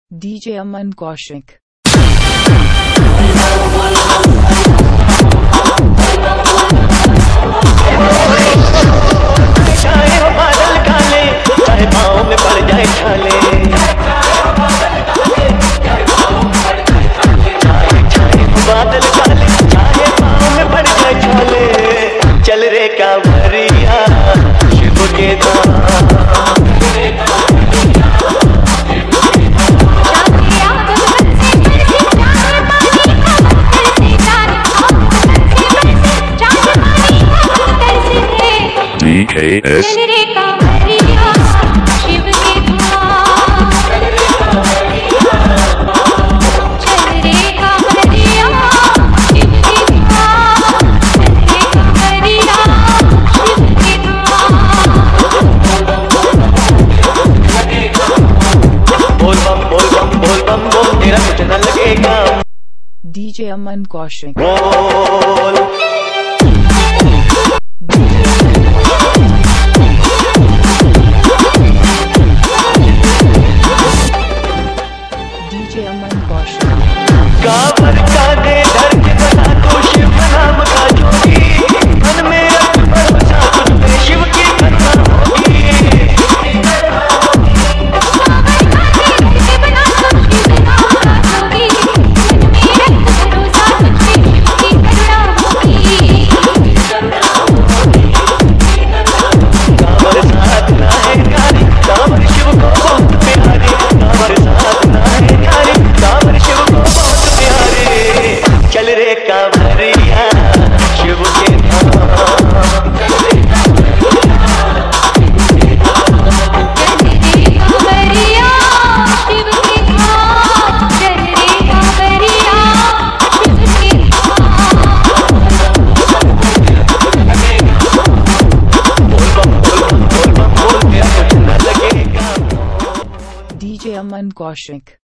DJ Aman Kaushik. चाहे बादल काले, चाहे पाँव में पड़ जाए छाले, बादल काले, चाहे पाँव में पड़ जाए छाले, चल रे कांवरिया शिव के धाम। DKS बोल बम बोल तेरा कुछ न लगेगा। DJ Aman Kaushik. बोल DJ Aman Kaushik. कांवर का दे धर के बना तो शिव नाम का जोगी, मन में रख भरोसा तुझ पे शिव की करुणा होगी। कांवर साथ ना है न्यारी, कांवर शिव को बहुत प्यारी, कांवर साथ ना है न्यारी, कांवर शिव को बहुत प्यारे, चल रे कांवरिया शिव के धाम। DJ Aman Kaushik.